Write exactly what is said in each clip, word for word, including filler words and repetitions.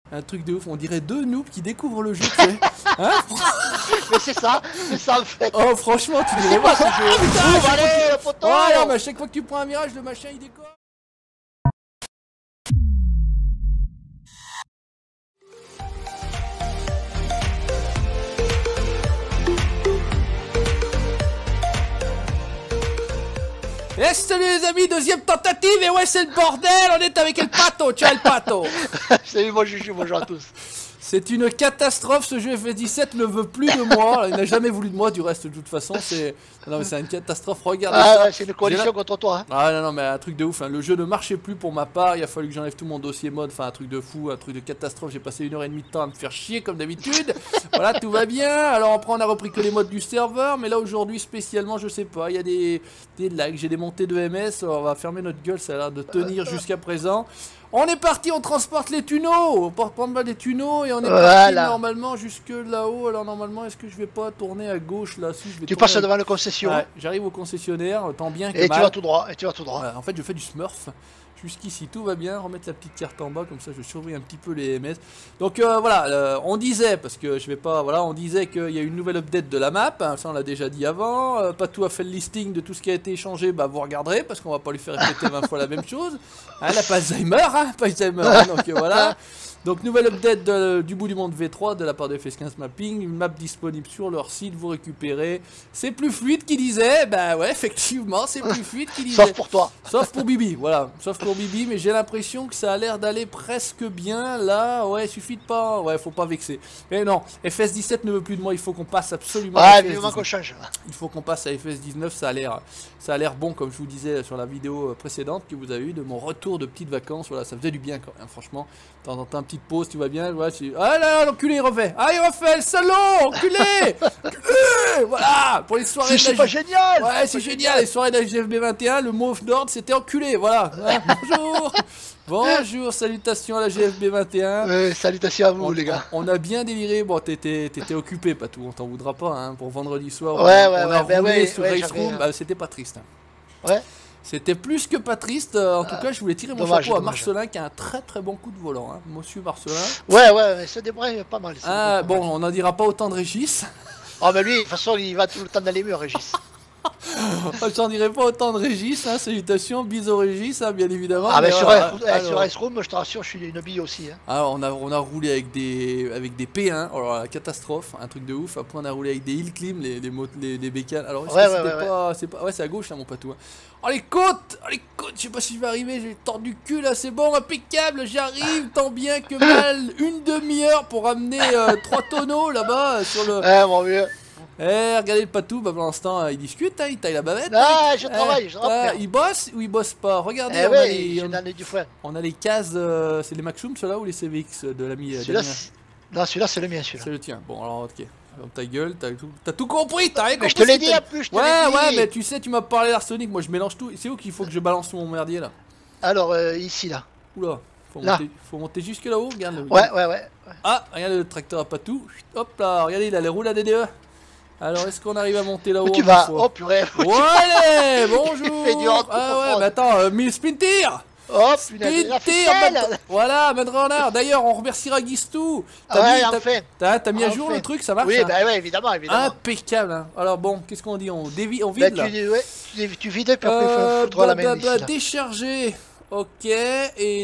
Un truc de ouf, on dirait deux noobs qui découvrent le jeu, tu sais. Hein? Mais c'est ça, c'est ça en fait. Oh franchement, tu dirais C'est moi moi ce jeu. Ah putain, Ouvre, allez, le poteau. Oh non, mais à chaque fois que tu prends un virage, le machin il décolle. Eh salut les amis, deuxième tentative et ouais c'est le bordel, on est avec El Pato, ciao El Pato. Salut moi Juju, bonjour à tous. C'est une catastrophe, ce jeu F S dix-sept ne veut plus de moi, il n'a jamais voulu de moi du reste de toute façon, c'est... Non mais c'est une catastrophe, regardez ah, ça. Ouais, c'est une coalition la... contre toi. Hein. Ah non non mais un truc de ouf, hein. Le jeu ne marchait plus pour ma part, il a fallu que j'enlève tout mon dossier mode, enfin un truc de fou, un truc de catastrophe, j'ai passé une heure et demie de temps à me faire chier comme d'habitude. Voilà, tout va bien, alors après on a repris que les modes du serveur, mais là aujourd'hui spécialement je sais pas, il y a des, des lags, j'ai des montées de M S, on va fermer notre gueule, ça a l'air de tenir jusqu'à présent. On est parti, on transporte les tunnels, on porte prendre les tunnels et on est voilà. parti normalement jusque là-haut. Alors normalement, est-ce que je vais pas tourner à gauche là si je vais Tu passes à... devant le concession. Ouais, j'arrive au concessionnaire, tant bien que et mal. tu vas tout droit, et tu vas tout droit. Ouais, en fait, je fais du smurf. Jusqu'ici, tout va bien. Remettre la petite carte en bas, comme ça je surveille un petit peu les M S. Donc euh, voilà, euh, on disait, parce que je vais pas, voilà, on disait qu'il y a une nouvelle update de la map, hein, ça on l'a déjà dit avant. Euh, Patou a fait le listing de tout ce qui a été échangé, bah vous regarderez, parce qu'on va pas lui faire répéter vingt fois la même chose. Hein, elle a pas Alzheimer, hein, pas Alzheimer, hein, donc euh, voilà. Donc nouvelle update de, du bout du monde V trois de la part de F S quinze Mapping, une map disponible sur leur site, vous récupérez. C'est plus fluide qu'il disait, bah ouais effectivement c'est plus fluide qu'il disait. Sauf pour toi. Sauf pour Bibi, voilà, sauf pour Bibi, mais j'ai l'impression que ça a l'air d'aller presque bien là, ouais il suffit de pas, ouais faut pas vexer. Mais non, F S dix-sept ne veut plus de moi, il faut qu'on passe absolument à F S dix-neuf. dix-neuf. Qu'on change. Il faut qu'on passe à F S dix-neuf, ça a l'air ça a l'air bon comme je vous disais sur la vidéo précédente que vous avez eu de mon retour de petites vacances, voilà ça faisait du bien quand même franchement. De temps en temps, une petite pause, tu vas bien, voilà, tu... Ah là là, l'enculé il refait. Ah il refait, le salaud, enculé. Enculé. Voilà, pour les soirées c'est de pas la... génial. Ouais c'est génial, génial, les soirées de la G F B vingt et un, le mot d'ordre c'était enculé, voilà. Ouais, bonjour. Bonjour, salutations à la G F B vingt et un. Euh, salutations à vous on, les gars. On, on a bien déliré, bon t'étais occupé Patou, on t'en voudra pas, hein, pour vendredi soir. Ouais, on, ouais, on ouais, a bah roulé ouais, sur ouais, Race Room, euh... bah, c'était pas triste. Hein. Ouais. C'était plus que pas triste, en tout euh, cas je voulais tirer mon dommage, chapeau à dommage. Marcelin qui a un très très bon coup de volant, hein. Monsieur Marcelin. Ouais ouais, ouais ça débrouille pas mal. Ah bon, mal. On n'en dira pas autant de Régis. Oh mais lui, de toute façon il va tout le temps dans les murs Régis. J'en dirais pas autant de Régis, hein. Salutations, bisous Régis, hein, bien évidemment. Ah mais, mais sur, euh, alors... sur Ice Room, je te rassure, je suis une bille aussi. Hein. Alors on a, on a roulé avec des, avec des P un, alors la catastrophe, un truc de ouf. Après on a roulé avec des Hill Climb, les, les, les, les bécanes. Alors est-ce ouais, que ouais, c'était ouais, pas, ouais. c'est pas... Ouais c'est à gauche là mon patou. Hein. Oh les côtes, oh les côtes, je sais pas si je vais arriver, j'ai tordu du cul là, c'est bon, impeccable, j'arrive tant bien que mal. Une demi-heure pour amener euh, trois tonneaux là-bas sur le... Eh mon vieux. Eh, regardez le Patou, bah pour l'instant il discute, hein, il taille la bavette. Ah, hein, je travaille, eh, je travaille. Il bosse ou il bosse pas? Regardez, eh on, ouais, a les, on, du foin. on a les cases, euh, c'est les Maxum ceux-là ou les C V X de l'ami? Celui-là, non, celui-là c'est le mien, celui-là. C'est le tien, bon alors ok. Alors ta gueule, t'as tout, tout compris, t'as rien compris. Mais je te l'ai dit en plus, je te l'ai Ouais, dit. ouais, mais tu sais, tu m'as parlé d'arsenic, moi je mélange tout. C'est où qu'il faut que je balance mon merdier là? Alors, euh, ici là. Oula, faut là. monter, faut monter jusque là-haut, regarde. Le... Ouais, ouais, ouais. Ah, regarde le tracteur à Patou. Hop là, regardez, il a les roues à D D E. Alors, est-ce qu'on arrive à monter là-haut? Tu vas, oh purée. Ouais, allez, bonjour. Tu fais du ah ouais, mais attends, euh, mille sprinter. Oh putain, voilà, Mad Runner. D'ailleurs, on remerciera Guistou. T'as ah mis, ouais, fait. T'as mis à jour fait. le truc, ça marche? Oui, hein bah ouais, évidemment, évidemment. Impeccable. Hein. Alors bon, qu'est-ce qu'on dit? On dévie, on vide bah, là. Tu, ouais, tu, tu vides, puis après euh, il faudra bah, la main. Bah, bah, décharger. Ok, et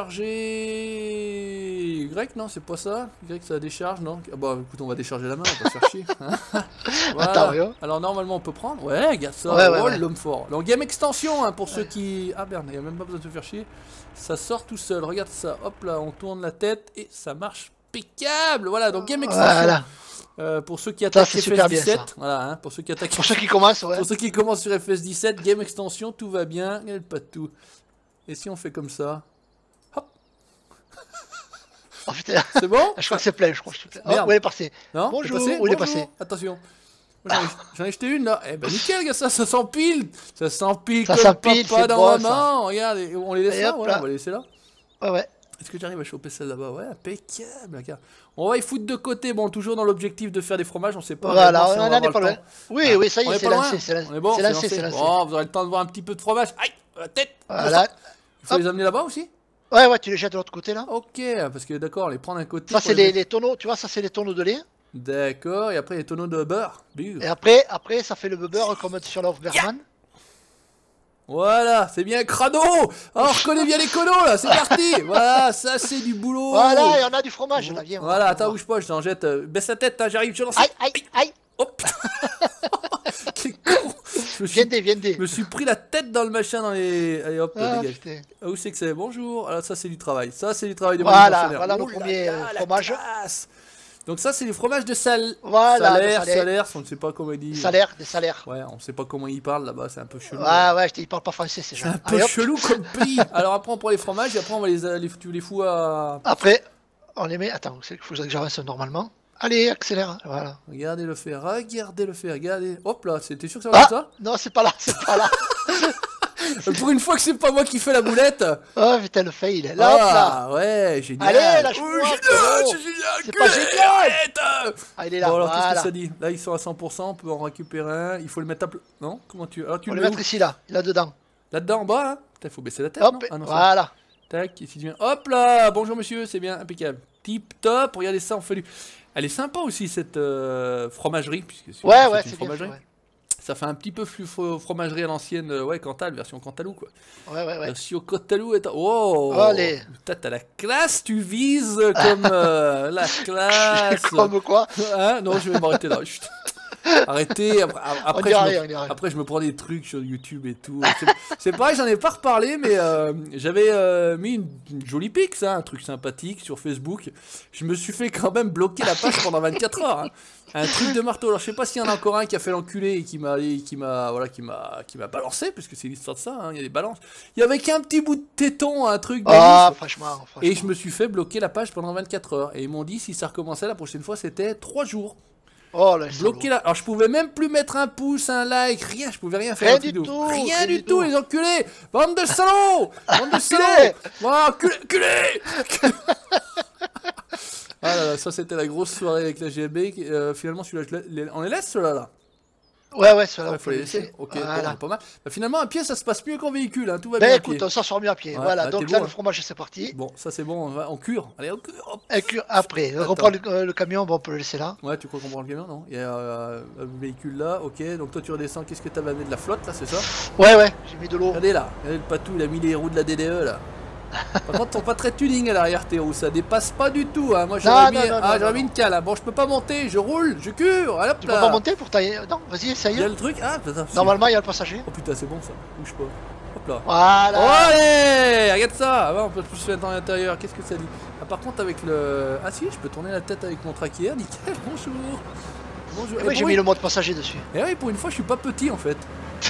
décharger... Y, non, c'est pas ça. Y, ça décharge, non? Ah bah écoute, on va décharger la main, on va pas se faire chier. Voilà. Attends, alors normalement, on peut prendre. Ouais, regarde ça. Ouais, ouais, oh, ouais. l'homme fort. Donc, game extension, hein, pour ouais. ceux qui... Ah merde, il n'y a même pas besoin de se faire chier. Ça sort tout seul, regarde ça. Hop là, on tourne la tête et ça marche impeccable. Voilà, donc game extension. Voilà. Euh, pour ceux qui attaquent F S dix-sept, voilà, hein, pour ceux qui attaquent. Pour ceux qui commencent, ouais. Pour ceux qui commencent sur F S dix-sept, game extension, tout va bien, il n'y a pas de tout. Et si on fait comme ça, hop. Oh putain. C'est bon? Je crois que c'est plein, je crois que c'est plein. Merde. Oh, où il est passé? Non? Bonjour, passé où il est passé? Attention. J'en ai jeté une là. Eh ben nickel, ça, ça s'empile. Ça s'empile comme s'empile, papa dans bon, maman. Regarde, on les laisse et là, hop, voilà, là. on va les laisser là. Ouais, ouais. Est-ce que j'arrive à choper celle là-bas? Ouais, impeccable, regarde. On va y foutre de côté, bon, toujours dans l'objectif de faire des fromages, on sait pas. Voilà, si on, on en est pas loin. Oui, ah, oui, ça y est, c'est lancé, c'est lancé. On est bon, c'est lancé, c'est lancé. Bon, vous aurez le temps de voir un petit peu de fromage. Aïe, la tête. Voilà. Il faut les amener là-bas aussi? Ouais, ouais, tu les jettes de l'autre côté là. Ok, parce que d'accord, on les prend d'un côté. Ça, c'est les, les tonneaux, tu vois, ça, c'est les tonneaux de lait. D'accord, et après les tonneaux de beurre. Buh. Et après, après, ça fait le beurre comme sur l'Overman. Voilà, c'est bien crado. Oh, on reconnaît bien les conos là, c'est parti. Voilà, ça c'est du boulot. Voilà, et on a du fromage là, viens. Voilà, attends, bouge pas, je t'en jette. euh, Baisse la tête, hein, j'arrive, je lance. Aïe, aïe, aïe. Hop. Quel con. Je me suis, Viens, viens, je me suis pris la tête dans le machin dans les. Allez hop, Ah, dégage. putain. Ah, où c'est que c'est? Bonjour. Alors ça c'est du travail. Ça c'est du travail de Voilà, manutentionnaire. voilà le Oh là premier là, la fromage. classe. Donc ça c'est les fromages de sal. Voilà, salaire, de salaire. salaire, on ne sait pas comment il dit. Des salaires, des salaires. Ouais, on ne sait pas comment il parle là-bas, c'est un peu chelou. Ouais, ouais, je te dis, ils parlent pas français ces C'est gens. un peu Allez, hop. chelou comme pays. Alors après on prend les fromages et après on va les, les, tu les fous à... Après, on les met. Attends, il faut que j'avance normalement. Allez, accélère. Voilà. Regardez le faire, regardez le faire, regardez. Hop là, c'était sûr que ça va Ah être ça? non, c'est pas là, c'est pas là. Pour une fois que c'est pas moi qui fais la boulette. Oh putain, le fail. Là, hop Ah là. ouais, génial. Allez, lâche-moi, Oh, génial, frérot. c'est génial. C'est pas culé, génial. arrête. Ah, il est là. Bon alors qu'est-ce que Voilà. ça dit? Là ils sont à cent pour cent, on peut en récupérer un. Il faut le mettre à plat. Non? Comment tu... Alors tu On le le mets mettre où? ici, là. Là-dedans. Là-dedans en bas, hein? Putain, faut baisser la tête, Hop, non? Ah non, ça- voilà. Tac, ici tu viens. Hop là, bonjour monsieur, c'est bien, impeccable. Tip top, regardez ça, on fait du... Elle est sympa aussi cette euh, fromagerie, puisque c'est Ouais, c'est ouais, une c'est bien. fromagerie. Ouais, Ça fait un petit peu flux fro- fromagerie à l'ancienne, euh, ouais, Cantal, version Cantalou quoi. ouais, ouais. ouais. Version Cantalou est... Oh Allez. Putain, t'as la classe, tu vises comme euh, la classe. Comme quoi? Hein non, je vais m'arrêter là. Chut. Arrêtez, après, après, On dira je rien, me, on dira rien. après je me prends des trucs sur YouTube et tout. C'est- C'est pareil, j'en ai pas reparlé, mais euh, j'avais euh, mis une, une jolie pic, ça, un truc sympathique sur Facebook. Je me suis fait quand même bloquer la page pendant vingt-quatre heures. Hein. Un truc de marteau. Alors je sais pas s'il y en a encore un qui a fait l'enculé et qui m'a qui m'a voilà qui m'a qui m'a balancé, parce que c'est l'histoire de ça, hein, il y a des balances. Il y avait qu'un petit bout de téton, un truc de Ah, ouf. franchement, franchement. Et je me suis fait bloquer la page pendant vingt-quatre heures. Et ils m'ont dit si ça recommençait la prochaine fois, c'était trois jours. Oh là, Bloqué là. Alors je pouvais même plus mettre un pouce, un like, rien, je pouvais rien faire. Rien en du vidéo. tout, Rien rien du du tout, tout. les enculés. Bande de salauds. Bande de salauds. Enculés. Voilà, enculés, enculés. Ah là là, ça c'était la grosse soirée avec la G M B. Euh, finalement, celui-là, je l'ai- on les laisse ceux-là là. Ouais, ouais, ça Il va. faut les laisser. Ok, Voilà. bon, pas mal. Bah, finalement, à pied, ça se passe mieux qu'en véhicule, hein. Tout va Ben bien. à écoute, pied. on s'en sort mieux à pied. Ouais, Voilà, là, donc t'es là, bon, le hein. fromage, c'est parti. Bon, ça c'est bon, on va en cure. Allez, en cure. Hop. Et que- après, on reprend le, euh, le camion, bon, on peut le laisser là. Ouais, tu crois qu'on prend le camion, non? Il y a euh, un véhicule là, ok. Donc toi, tu redescends. Qu'est-ce que t'avais amené de la flotte là, c'est ça? Ouais, ouais, j'ai mis de l'eau. Regardez là, regardez le patou, il a mis les roues de la D D E là. Par contre, ils sont pas très tuning à l'arrière tes roues, ça dépasse pas du tout. Hein. Moi j'aurais Non, mis, non, non, ah, non, j'aurais non. mis une cale. Hein. Bon, je peux pas monter, je roule, je cure. Allez, hop Tu là. peux pas monter pour tailler. Non, vas-y, essaye. Il y a le truc, ah, putain, si. Normalement, il y a le passager. Oh putain, c'est bon ça, bouge pas. Hop là. Voilà. Oh, allez, regarde ça. Ah, ouais, on peut plus se mettre dans l'intérieur. Qu'est-ce que ça dit? Ah, par contre, avec le. Ah, si, je peux tourner la tête avec mon traquière. Nickel, bonjour. Bonjour. Et Et oui, j'ai pour mis une- le mode passager dessus. Et oui, pour une fois, je suis pas petit en fait.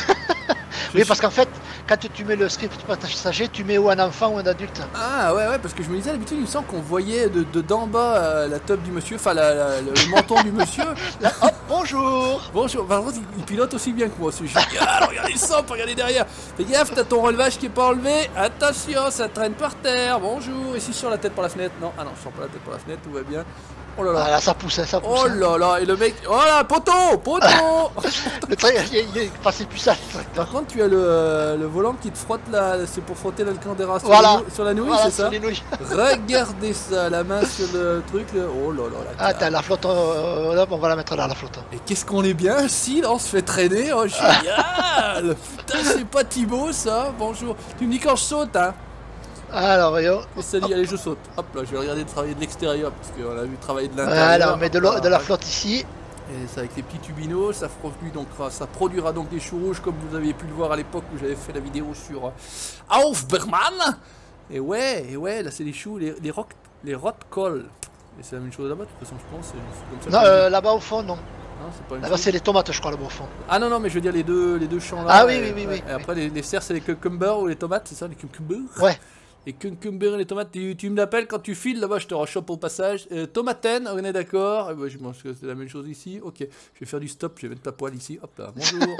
Je Oui, suis- parce qu'en fait, quand tu mets le script passager, tu mets ou un enfant ou un adulte. Ah ouais ouais parce que je me disais d'habitude il me semble qu'on voyait de de d'en bas euh, la top du monsieur, enfin la- la- le, le menton du monsieur. Là, hop, bonjour. Bonjour, par contre il, il pilote aussi bien que moi, c'est génial, regardez ça, on peut regarder derrière. Fais gaffe, t'as ton relevage qui est pas enlevé, attention, ça traîne par terre, bonjour, ici sur la tête par la fenêtre, non, ah non, je sors pas la tête par la fenêtre, tout va bien. Oh là là, Voilà, ça pousse, hein, ça pousse. oh hein. là là, et le mec, oh là, poteau, poteau. Le train, il est- il est passé plus sale. le Par tracteur. contre tu as le, euh, le volant qui te frotte là, c'est pour frotter l'alcandéra sur, Voilà. la nou- sur la nouille, Voilà, c'est sur ça? les nouilles. Regardez ça, la main sur le truc, là. Oh là là, la Ah, classe. t'as la flotte, euh, hop, on va la mettre là, la flotte. Et qu'est-ce qu'on est bien, si, là, on se fait traîner, oh génial. Putain, c'est pas Thibaut, ça, bonjour. Tu me dis quand je saute, hein. Alors, voyons. Et salut, allez, je saute. Hop là, je vais regarder de travailler de l'extérieur, parce qu'on a vu travailler de l'intérieur. Voilà, on met de, l'eau- de la Voilà. flotte ici. Et c'est avec les petits tubinos, ça, produit donc, ça produira donc des choux rouges, comme vous aviez pu le voir à l'époque où j'avais fait la vidéo sur euh, Aufberman. Et ouais, et ouais, là c'est les choux, les, les, rock, les rotkohl. Et c'est la même chose là-bas, de toute façon, je pense. C'est comme ça Non, qu'on dit. euh, là-bas au fond, non. Non, c'est pas une Là-bas, chose. c'est les tomates, je crois, là-bas au fond. Ah non, non, mais je veux dire les deux, les deux champs là. Ah oui, et- oui, oui, ouais. oui, Et après, les, les serres, c'est les cucumbers ou les tomates, c'est ça, les cucumbers? Ouais. Les cucumbers et les tomates, tu, tu me l'appelles quand tu files là-bas, je te rechoppe au passage. Euh, tomatène, on est d'accord? Eh ben, je pense que c'est la même chose ici. Ok, je vais faire du stop, je vais mettre la poêle ici. Hop là, bonjour.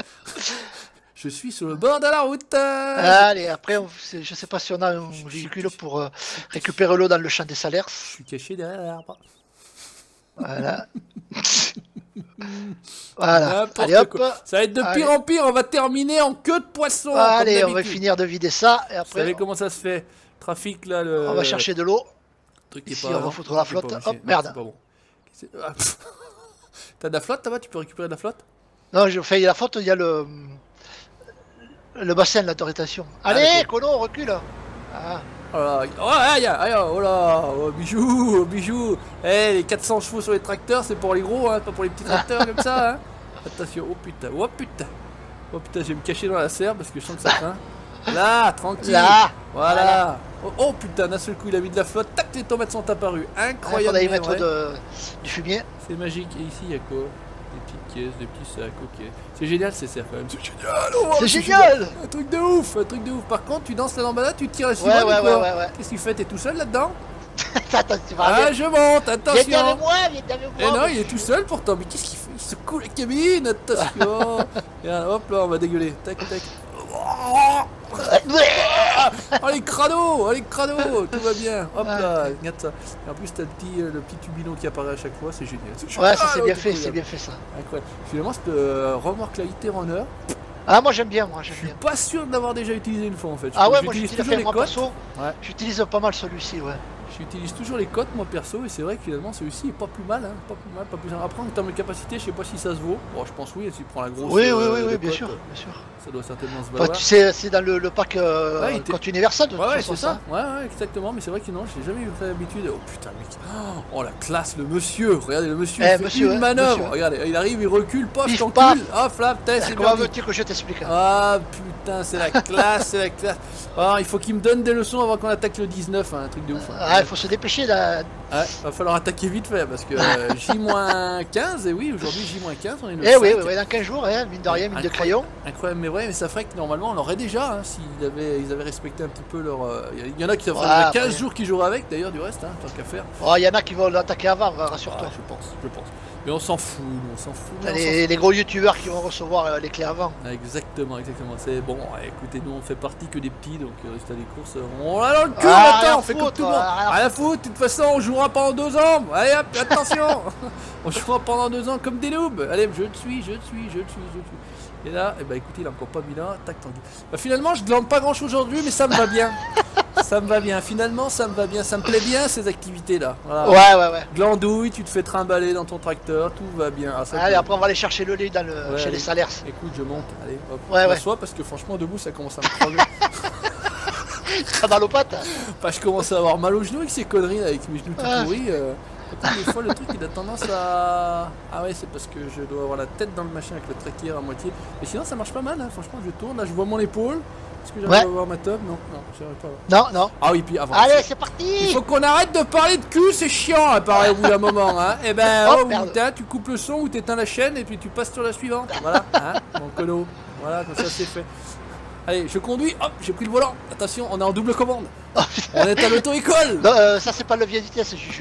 Je suis sur le bord de la route. Allez, après, on- c'est- je sais pas si on a un véhicule pour euh, récupérer l'eau dans le champ des salaires. Je suis caché derrière l'arbre. Voilà. Voilà. N'importe Allez, hop. quoi. Ça va être de Allez. pire en pire, on va terminer en queue de poisson. comme Allez, on va d'habitude. finir de vider ça. Et Vous après, savez comment ça se fait? Trafic là, le. On va chercher de l'eau. Truc qui est Ici, pas- on va foutre la c'est pas flotte. bon, Hop, c'est- non, merde. c'est pas bon. C'est- ah, pff. T'as de la flotte là-bas? Tu peux récupérer de la flotte? Non, je fais la faute, il y a le. Le bassin là, de rétention. Ah, Allez, d'accord. Kono, on recule. Ah. Oh là, oh, aïe, aïe, aïe, oh là, oh, bijou, oh, bijou. Eh, les quatre cents chevaux sur les tracteurs, c'est pour les gros, hein, pas pour les petits tracteurs comme ça. Hein. Attention, oh putain, oh putain. Oh putain, je vais me cacher dans la serre parce que je sens que ça craint. Là, tranquille. Là. Voilà. Voilà. Oh, oh, putain, d'un seul coup, il a mis de la flotte. Tac, les tomates sont apparues. Il Incroyable. faudrait y mais mettre vrai. de... du fumier. C'est magique. Et ici, il y a quoi? Des petites caisses, des petits sacs, ok. C'est génial ces serres quand même. C'est génial. Oh, C'est génial. Un truc de ouf, un truc de ouf. Par contre, tu danses la lambada, tu tires la Ouais, cimole ouais, ou quoi? ouais, ouais, ouais. Qu'est-ce que tu fais? T'es tout seul là-dedans? Attends, tu vas Ah, bien. je monte, Viens attention. avec moi, viens avec Eh moi. non, il est tout seul pourtant. Mais qu'est-ce qu'il fait? Il secoue la cabine, attention. Et là, hop là, on va dégueuler. Tac, tac. Oh les crados, oh les crados, tout va bien. Hop là, regarde ça. Et en plus, t'as le petit, euh, le petit tubino qui apparaît à chaque fois, c'est génial. C'est Ouais, ça génial, c'est oh, bien fait, incroyable. c'est bien fait ça. Incroyable. Finalement, cette euh, remorque là, Runner, Ah, moi j'aime bien, moi j'aime je suis bien. pas sûr de l'avoir déjà utilisé une fois en fait. Ah ouais, moi j'utilise j'utilise toujours les moi côtes. perso. Ouais. J'utilise pas mal celui-ci, ouais. J'utilise toujours les côtes moi perso et c'est vrai que finalement celui-ci est pas plus mal, hein. Pas plus mal, pas plus mal. Après en termes de capacité, je sais pas si ça se vaut. Bon, je pense oui, si tu prends la grosse. Oui, oui, euh, oui, oui, des bien côtes, sûr, euh, bien sûr. Ça doit certainement se Bah, valoir. tu sais, c'est dans le, le pack euh, Ouais, il était- compte universel de toute Ouais, ouais, façon, c'est ça. Ouais, ouais, exactement. Mais c'est vrai que non, j'ai jamais eu l'habitude. Oh putain, mec. Oh la classe, le monsieur. Regardez, le monsieur. Eh, il fait monsieur, une hein, manœuvre. monsieur. Regardez, il arrive, il recule, paf, Pif, t'encule. paf. Ah, flap, t'es, c'est Comment parti. veux-tu que je t'explique hein? Ah putain, c'est la classe, c'est la classe. Ah, il faut qu'il me donne des leçons avant qu'on attaque le dix-neuf, hein, un truc de ouf. Hein. Ah, il faut se dépêcher là. Ouais, va falloir attaquer vite fait parce que euh, J quinze, et oui, aujourd'hui J quinze, on est le Eh oui, cinq. oui, oui, dans quinze jours, hein, mine de rien, mine de crayon. Incroyable, mais vrai, mais ça ferait que normalement on l'aurait déjà, hein, s'ils avaient, ils avaient respecté un petit peu leur. euh, Il y en a qui ça ferait Ouais, quinze après. jours qui joueraient avec, d'ailleurs, du reste, hein, tant qu'à faire. Oh, il y en a qui vont l'attaquer avant, Ah, rassure-toi. je pense, je pense. Mais on s'en fout, nous, on s'en fout. mais on s'en Les, les gros youtubeurs qui vont recevoir euh, les clés avant. fout. Exactement, exactement. C'est bon, ouais, écoutez, nous on fait partie que des petits, donc euh, résultat des courses, euh, on l'a dans le cul, Ah, rien attends, à on fait comme foutre, tout le monde. rien à Rien à foutre, de toute façon, on jouera pendant deux ans. Allez hop, attention. On jouera pendant deux ans comme des noobs. Allez, je te suis, je te suis, je te suis, je te suis. Et là, eh ben, écoutez, il a encore pas mis là. Tac, tac. Bah, finalement, je glande pas grand chose aujourd'hui, mais ça me va bien. Ça me va bien. Finalement, ça me va bien. Ça me plaît bien ces activités-là. Voilà. Ouais, ouais, ouais. Glandouille, tu te fais trimballer dans ton tracteur, tout va bien. Ah, ça Allez, peut- après on va aller chercher le lait dans le, Ouais, chez allez. les salaires. Écoute, je monte. Allez, hop. Ouais, je ouais. m'assois parce que franchement, debout, ça commence à me crever. T'as mal aux pattes. Bah, je commence à avoir mal aux genoux avec ces conneries là, avec mes genoux tout Ah. pourris. euh. Par contre, des fois, le truc il a tendance à. Ah ouais, c'est parce que je dois avoir la tête dans le machin avec le tracteur à moitié. Mais sinon, ça marche pas mal, hein. Franchement, je tourne. Là, je vois mon épaule. Est-ce que j'arrive Ouais. à voir ma top? Non, non, j'arrive pas à voir. Non, non. Ah oui, puis avant. Allez, c'est Il parti. faut qu'on arrête de parler de cul, c'est chiant à parler au bout d'un moment. Hein. Et ben, Oh, oh, merde. putain, tu coupes le son ou t'éteins la chaîne et puis tu passes sur la suivante. Voilà, hein, mon colo. Voilà, comme ça c'est fait. Allez, je conduis, hop, j'ai pris le volant. Attention, on est en double commande. Oh, On est à l'auto-école. Non, euh, ça c'est pas le levier de vitesse, Juju.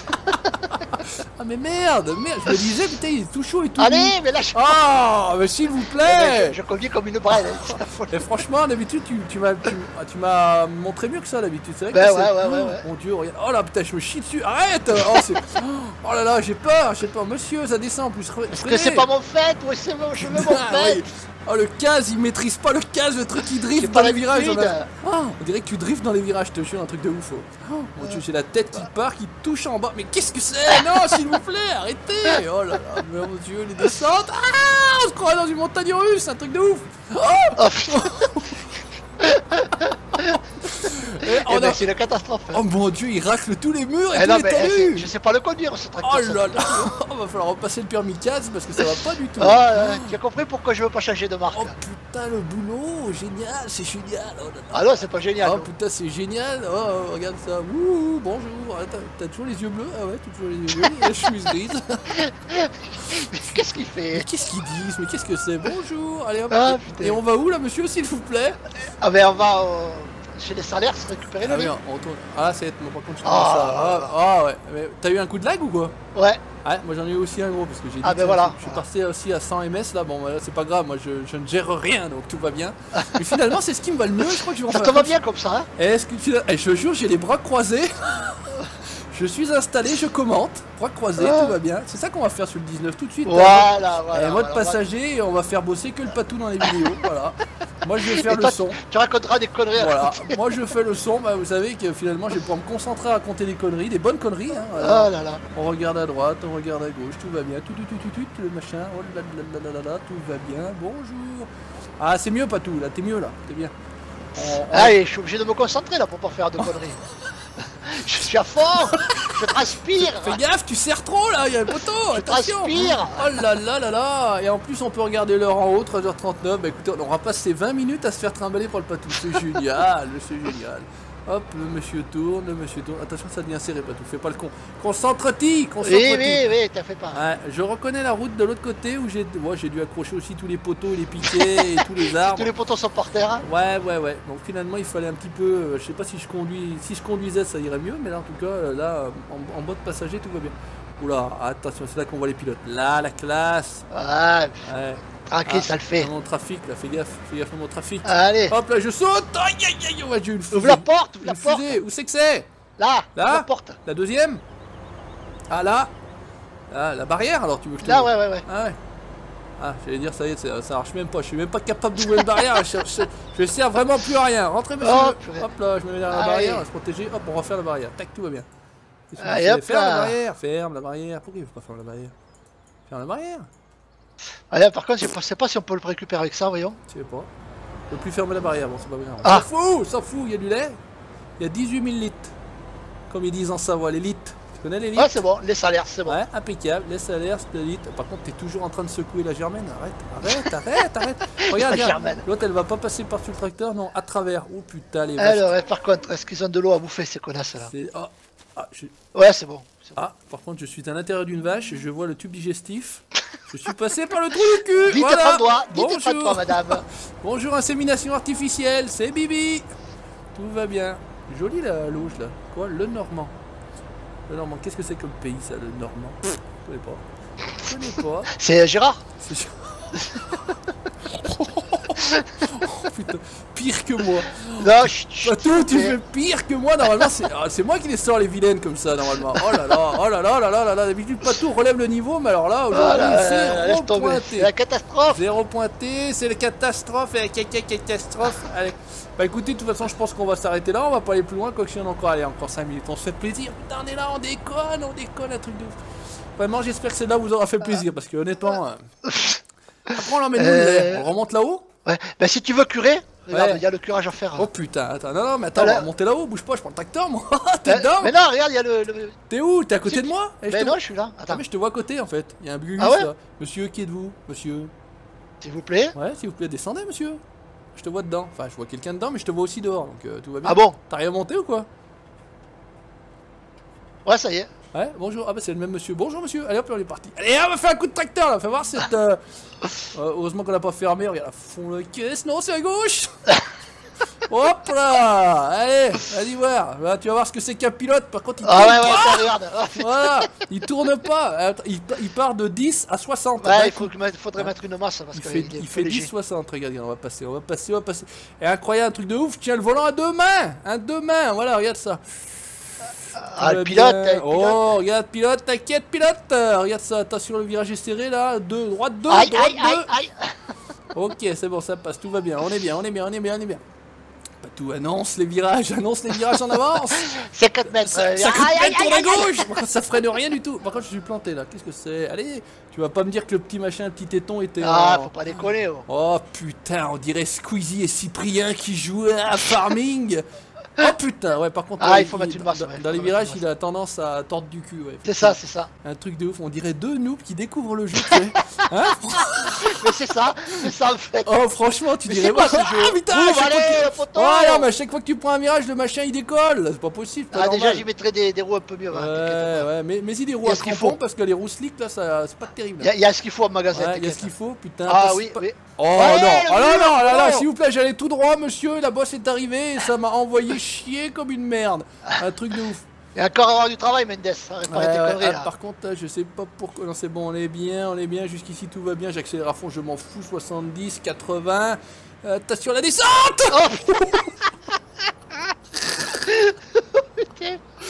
Ah mais merde, merde, je me disais, putain, il est tout chaud et tout. Allez, mou. mais lâche. Ah, mais s'il vous Eh ben, plaît. je, je conduis comme une brêle. hein. Et franchement, d'habitude, tu, tu m'as tu, ah, tu m'as montré mieux que ça d'habitude. C'est vrai que Ben c'est- ouais, ouais, ouais, Oh, ouais. Mon dieu, regarde. Oh là, putain, je me chie dessus. Arrête. Oh, c'est- oh là là, j'ai peur, j'ai peur. Monsieur, ça descend en plus. Est-ce que c'est pas mon fait? Oui, c'est mon, je veux mon Ah, fait. oui. Oh le case, il maîtrise pas le case, le truc il drift J'ai dans pas les virages. l'habitude. On, a- Oh, on dirait que tu drifts dans les virages, je te jure, un truc de ouf. Oh, Oh, mon dieu, j'ai la tête qui part, qui touche en bas. Mais qu'est-ce que c'est? Non, s'il vous plaît, arrêtez. Oh là là, mais mon dieu, les descentes. Ah, on se croirait dans une montagne russe, un truc de ouf. Oh, Oh putain, Et on eh ben, a- c'est une catastrophe. hein. oh mon dieu, il racle tous les murs et Eh tous non, les mais eh, talus. c'est- je sais pas le conduire ce tracteur. Oh ça. là là, on va falloir repasser le permis case parce que ça va pas du tout. Ah, euh, tu as compris pourquoi je veux pas changer de marque? Oh putain, le boulot, génial, c'est génial. Oh là là. Ah non, c'est pas génial. Oh putain, c'est génial. Oh, oh, regarde ça. Ouh, bonjour. Ah, t'as- T'as toujours les yeux bleus? Ah ouais, t'as toujours les yeux bleus. La chemise grise. Qu'est-ce qu'il Mais fait? qu'est-ce qu'ils disent? Mais qu'est-ce que c'est? Bonjour. Allez hop. Ah, Et putain. on va où là, monsieur, s'il vous plaît? Ah ben on va euh, chez les salaires se récupérer Ah le oui, lait. on retourne. Ah, c'est bon, par contre, je Ah. commence à. Ah, ah, ouais. Mais t'as eu un coup de lag ou quoi? Ouais. Ouais, moi j'en ai eu aussi un gros parce que j'ai dit Ah, que ben ça, voilà. je suis passé aussi à cent M S là, bon bah, là c'est pas grave, moi je, je ne gère rien donc tout va bien. Mais finalement c'est ce qui me va le mieux, je crois que je vais en Ça faire te va comme bien comme ça, hein? Est-ce que tu eh, je jure, j'ai les bras croisés. Je suis installé, je commente, bras croisés, Ah. tout va bien. C'est ça qu'on va faire sur le dix-neuf tout de suite. Voilà, voilà. Et mode voilà, passager, et on va faire bosser que le patou dans les vidéos, voilà. Moi je vais faire Et le toi, son. Tu raconteras des conneries. Voilà, À moi je fais le son, bah, vous savez que finalement je vais pouvoir me concentrer à raconter des conneries, des bonnes conneries. Hein, voilà. Oh là là. On regarde à droite, on regarde à gauche, tout va bien, tout, tout, tout, tout, tout, le machin, oh là là là là là là, tout va bien, bonjour. Ah c'est mieux Patou, là t'es mieux là, t'es bien. On, on... Allez, je suis obligé de me concentrer là pour pas faire de conneries. Je suis à fond. Je transpire. Fais gaffe, tu serres trop là, il y a le poteau, Je attention. transpire. Oh là là là là. Et en plus on peut regarder l'heure en haut, treize heures trente-neuf, bah écoutez, on aura passé vingt minutes à se faire trimballer pour le Patou, c'est génial, c'est génial. Hop, le monsieur tourne, le monsieur tourne. Attention, ça devient serré, Patou, fais pas le con. Concentre-t'y, concentre-t'y. Oui, oui, oui, t'as fait pas. Ouais, je reconnais la route de l'autre côté où j'ai moi j'ai dû accrocher aussi tous les poteaux, les piquets et tous les arbres. Tous les poteaux sont par terre. Hein. Ouais, ouais, ouais. Donc finalement, il fallait un petit peu. Euh, je sais pas si je conduis, si je conduisais, ça irait mieux, mais là, en tout cas, euh, là, en, en mode passager, tout va bien. Oula, attention, c'est là qu'on voit les pilotes. Là, la classe. Ouais, Ouais. tranquille, Ah, ça le fait. Mon trafic, là, fais gaffe, fais gaffe à mon trafic. Allez, Hop là, je saute. Aïe, aïe, aïe, ouais, j'ai une fusée. ouvre la porte, ouvre la Une porte. fusée. Où c'est que c'est? Là, Là ouvre la porte. La deuxième. Ah là. Ah, la barrière alors, tu veux que je te Là, dise? ouais, ouais, ouais. Ah ouais. Ah, j'allais dire, ça y est, ça, ça marche même pas. Je suis même pas capable d'ouvrir une barrière. Je, je, je sers vraiment plus à rien. Rentrez, monsieur. Oh, purée. Hop là, je me mets derrière la Allez. barrière, on va se protéger. Hop, on va faire la barrière. Tac, tout va bien. Qu'est-ce que Allez, tu fais? hop Ferme là. la barrière, ferme la barrière. Pourquoi il veut pas fermer la barrière? Ferme la barrière. Allez, par contre, je sais pas si on peut le récupérer avec ça, voyons. Je sais pas. Je peux plus fermer la barrière, bon, c'est pas bien. On Ah. s'en fout, on s'en fout. Il y a du lait. Il y a dix-huit mille litres. Comme ils disent en Savoie, les litres. Tu connais les litres? Ouais, c'est bon, les salaires, c'est bon. Ouais, impeccable, les salaires, c'est litres. Par contre, t'es toujours en train de secouer la germaine. Arrête, arrête, arrête, arrête. Regarde, La regarde. germaine. L'autre, elle va pas passer par-dessus le tracteur, non, à travers. Oh putain, les vaches. Alors, par contre, est-ce qu'ils ont de l'eau à bouffer, ces connasses là? C'est- Ah, ah, je- Ouais, c'est bon. c'est bon. ah, par contre, je suis à l'intérieur d'une vache et je vois le tube digestif. Je suis passé par le trou du cul. Vite, Voilà. prends-toi, vite, Bonjour. prends-toi, madame. Bonjour, insémination artificielle, c'est Bibi. Tout va bien. Joli la louche là. Quoi? Le Normand. Le Normand, qu'est-ce que c'est comme pays ça, le Normand? Je connais pas. Je connais pas. C'est Gérard. C'est oh, putain, pire que moi. Non, chut, chut, Patou, tu mais- fais pire que moi. Normalement, c'est ah, c'est moi qui les sors les vilaines comme ça, normalement. Oh là là, oh là là là là là là. D'habitude, Patou relève le niveau, mais alors là, Ah aujourd'hui, là, c'est là, laisse zéro tomber. pointé. C'est la catastrophe. Zéro pointé, c'est la catastrophe, et la caca catastrophe. Allez. Bah écoutez, de toute façon, je pense qu'on va s'arrêter là. On va pas aller plus loin, quoi que si on a encore, allez, encore cinq minutes. On se fait plaisir. Putain, on est là, on déconne, on déconne, un truc de ouf. Vraiment, j'espère que celle-là vous aura fait plaisir, parce que honnêtement. euh, Après, on l'emmène où, Euh, il est On remonte là-haut? Ouais, bah si tu veux curer, regarde, il Ouais. y a le curage à faire. Oh putain, attends, non, non, mais attends, Voilà. on va monter là-haut, bouge pas, je prends le tracteur, moi. T'es Euh, dedans? Mais non, regarde, il y a le. le- T'es où? T'es à côté Si- de moi? Eh, je Mais te non, vois- je suis là. Ah, Attends, mais je te vois à côté en fait. Il y a un bugus Ah ouais là. Monsieur, qui êtes-vous? Monsieur? s'il vous plaît. Ouais, s'il vous plaît, descendez, monsieur. Je te vois dedans. Enfin, je vois quelqu'un dedans, mais je te vois aussi dehors, donc euh, tout va bien. Ah bon? T'arrives à monter ou quoi? Ouais, ça y est. Ouais, bonjour. Ah bah c'est le même monsieur. Bonjour monsieur. Allez hop, là, on est parti. Allez, on va faire un coup de tracteur là. Fais voir cette. euh, euh, heureusement qu'on n'a pas fermé. Regarde, à fond le caisse. Non, c'est à gauche. Hop là. Allez, vas-y voir. Là, tu vas voir ce que c'est qu'un pilote. Par contre, il Ah tourne ouais, ouais, pas. attends, regarde. Ah, Voilà, il tourne pas. Attends, il, il part de dix à soixante. Ouais, D'un il faut coup. que je mette- faudrait mettre une masse parce Il qu'il fait, est il peu fait léger. dix soixante, regarde, regarde, on va passer, on va passer, on va passer. Et incroyable, un truc de ouf, tiens le volant à deux mains, un deux mains, voilà, regarde ça. Ah, Tout le va pilote, bien. eh, le pilote. Oh, regarde, pilote, t'inquiète, pilote. Euh, Regarde ça, attention, le virage est serré là, deux, droite deux, Aïe, droite aïe, aïe, deux. aïe. Ok, c'est bon, ça passe, tout va bien, on est bien, on est bien, on est bien, on est bien. Pas tout, annonce les virages, annonce les virages en avance. cinquante mètres. Ça, euh, ça coûte aïe, aïe, tourne à aïe, aïe. gauche. Par contre, ça freine rien du tout. Par contre, je suis planté là. Qu'est-ce que c'est? Allez, tu vas pas me dire que le petit machin, le petit téton était. Ah, en- faut pas déconner. Oh. Oh putain, on dirait Squeezie et Cyprien qui jouaient à Farming. Oh putain, ouais, par contre, Ah, ouais, il faut mettre une masse, Dans, ouais, il dans faut les mettre virages, une il a tendance à tordre du cul, ouais. C'est ça, c'est ça. Un truc de ouf, on dirait deux noobs qui découvrent le jeu, tu sais. Hein? Mais c'est ça, c'est ça en fait. Oh, franchement, tu Mais dirais. c'est quoi ouais, ce ah, jeu putain, Ouh, à chaque fois allez, que- le poteau. Ouais, non, mais à chaque fois que tu prends un virage, le machin il décolle. C'est pas possible. pas Ah, déjà, normal. j'y mettrais des, des roues un peu mieux. hein, t'inquiète Ouais, pas. ouais, mais, mais il des roues Il y a à ce qu'il crampons faut. parce que les roues slick là, ça, c'est pas terrible. Il y, a- il y a ce qu'il faut en magasin. Ouais, il y a t'inquiète. ce qu'il faut, putain. Ah pas- oui, pas- oui. Oh Ouais, non, le oh non, mur, non, là, là, non. s'il vous plaît, j'allais tout droit, monsieur, la bosse est arrivée et ça m'a envoyé chier comme une merde. Un truc de ouf. Il y a encore à avoir du travail, Mendes. À réparer Ouais, tes ouais, conneries ah, là. par contre, là, je sais pas pourquoi. Non, c'est bon, on est bien, on est bien, jusqu'ici tout va bien. J'accélère à fond, je m'en fous. soixante-dix, quatre-vingts. Euh, Attention, la descente! Oh putain.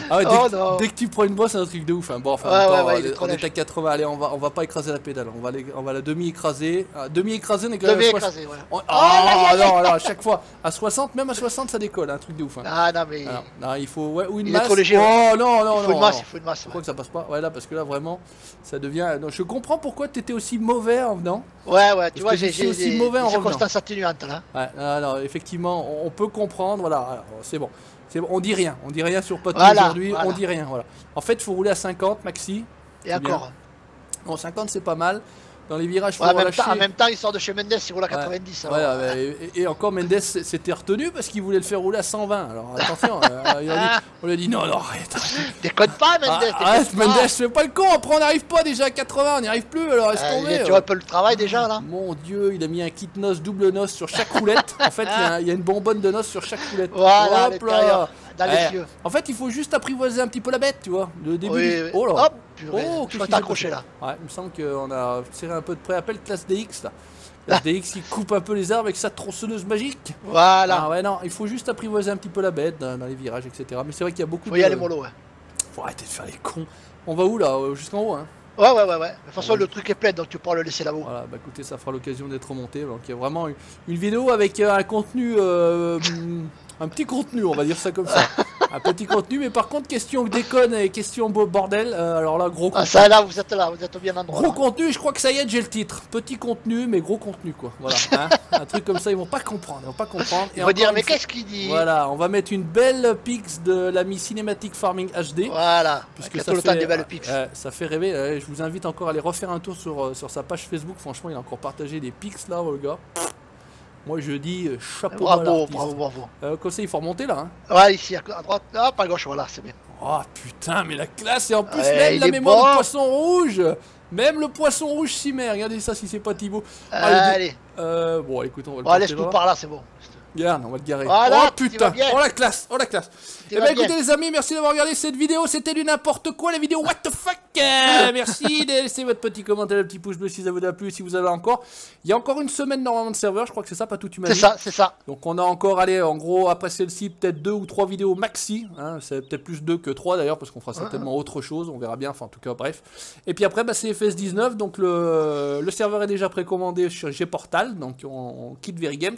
Ah ouais, dès, Oh que, non. dès que tu prends une bosse, c'est un truc de ouf. Hein. Bon, enfin, Ouais, en même ouais, temps, ouais, il est on trop est lèche. à quatre-vingts. Allez, on va, on va pas écraser la pédale. On va, les- on va la demi-écraser. Ah, demi-écraser, on est quand même Demi à soixante. écrasé, ouais. On- Oh, Ah, aïe, aïe, aïe. non, non, à chaque fois. À soixante, même à soixante, ça décolle. Un truc de ouf. Hein. Ah non, mais Alors, non, il faut. Ouais, ou une il est masse. trop léger. Oh ouais. non, non, Il faut non. une masse, non. il faut une masse. Je ouais. crois que ça passe pas. Ouais, là, parce que là, vraiment, ça devient. Non, je comprends pourquoi tu étais aussi mauvais en venant. Ouais, ouais, tu Parce vois, que j'ai je suis j'ai aussi des mauvais en des revenant. circonstances atténuantes là. Ouais, non, non, effectivement, on, on peut comprendre. Voilà, alors, c'est bon. C'est bon. On dit rien. On dit rien sur Patou Voilà, aujourd'hui. voilà. On dit rien. Voilà. En fait, il faut rouler à cinquante, maxi. Et C'est bien. encore. Bon, cinquante, c'est pas mal. Dans les virages, il faut Ouais, en, même relâcher. temps, en même temps, il sort de chez Mendes, il roule à Ouais. quatre-vingt-dix. alors. Voilà, ouais, et, et encore Mendes s'était retenu parce qu'il voulait le faire rouler à cent vingt. Alors attention, euh, il a dit- on lui a dit non, non, arrête. arrête. Déconne pas, Mendes. Ah, déconne arrête, pas. Mendes, fais pas le con. Après, on n'arrive pas déjà à quatre-vingts, on n'y arrive plus. Alors laisse Euh, tomber. tu euh. vois un peu le travail déjà là. Mon Dieu, il a mis un kit noce, double noce sur chaque roulette. En fait, il y a un- il y, a une bonbonne de noce sur chaque roulette. Voilà, à Hop là. l'intérieur, dans les Ouais. yeux. En fait, il faut juste apprivoiser un petit peu la bête, tu vois. Le début. Oui, du- oui. Oh là. Hop, purée. Oh, je qu'est-ce vais qui t'accrocher s'est là. Ouais, il me semble qu'on a tiré un peu de pré-appel classe D X là. Classe D X qui coupe un peu les arbres avec sa tronçonneuse magique. Voilà. Ah ouais, non, il faut juste apprivoiser un petit peu la bête dans, dans les virages, et cetera. Mais c'est vrai qu'il y a beaucoup Faut de. y aller mollo, ouais. Faut arrêter de faire les cons. On va où là? euh, Jusqu'en haut, hein. Ouais, ouais, ouais, ouais. De toute façon, Ouais. le truc est plein, donc tu pourras le laisser là-haut. Voilà, bah écoutez, ça fera l'occasion d'être remonté. Donc il y a vraiment une, une vidéo avec euh, un contenu. euh, un petit contenu, on va dire ça comme ça. Un petit contenu, mais par contre, question déconne et question beau bordel. euh, alors là, gros Ah, contenu. ça là, vous êtes là, vous êtes au bien endroit. Gros là. contenu, je crois que ça y est, j'ai le titre. Petit contenu, mais gros contenu, quoi. Voilà. hein. Un truc comme ça, ils vont pas comprendre. Ils vont pas comprendre. Il Et faut dire, encore mais une fois- qu'est-ce qu'il dit? Voilà, on va mettre une belle pix de l'ami Cinematic Farming H D. Voilà. Puisque Avec ça tout le temps fait, des belles pics. euh, ça fait rêver. euh, je vous invite encore à aller refaire un tour sur, euh, sur sa page Facebook. Franchement, il a encore partagé des pics là, le gars. Moi, je dis euh, chapeau bas à Bravo, l'artiste. bravo, bravo. Euh, comme ça, il faut remonter là. Hein. Ouais, ici, à à droite, hop, à gauche, voilà, c'est bien. Oh putain, mais la classe, et en plus, Ouais, même il la est mémoire bon. du poisson rouge. Même le poisson rouge s'y met. Regardez ça si c'est pas Thibaut. Allez, Allez, euh, bon, écoute, on va le bon, porter laisse tout là. par là, c'est bon. Regarde, on va le garer. Voilà, oh tu putain, vas bien. oh la classe, oh la classe. Tu Eh vas ben bien. écoutez les amis, merci d'avoir regardé cette vidéo, c'était du n'importe quoi, la vidéo what the fuck. Euh, merci de laisser votre petit commentaire, le petit pouce bleu si ça vous a plu, si vous avez encore. Il y a encore une semaine normalement de serveur, je crois que c'est ça, pas tout tu m'as C'est dit. ça, c'est ça. Donc on a encore, allez, en gros, après celle-ci, peut-être deux ou trois vidéos maxi. Hein, c'est peut-être plus deux que trois d'ailleurs, parce qu'on fera certainement autre chose, on verra bien, enfin en tout cas, bref. Et puis après, bah, c'est F S dix-neuf, donc le, le serveur est déjà précommandé sur Gportal, donc on, on quitte Verigames.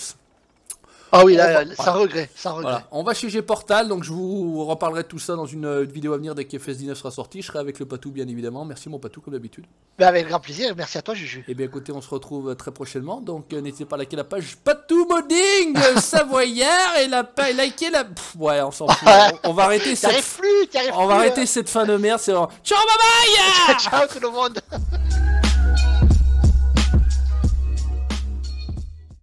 Ah oui, On là, va- sans regret, sans regret. Voilà, on va chez Gportal, donc je vous reparlerai de tout ça dans une, euh, une vidéo à venir dès que F S dix-neuf sera sorti. Je serai avec le Patou, bien évidemment. Merci mon Patou, comme d'habitude. Ben, avec grand plaisir, merci à toi, Juju. Et bien écoutez, on se retrouve très prochainement. Donc euh, n'hésitez pas à liker la page Patou Modding euh, Savoyard et la pa- liker la. Pff, ouais, on s'en fout. On, on va arrêter T'y cette. arrives plus, t'y arrives On va plus, arrêter cette fin de merde. C'est vraiment. Ciao, bye bye. hein. Ciao tout le monde.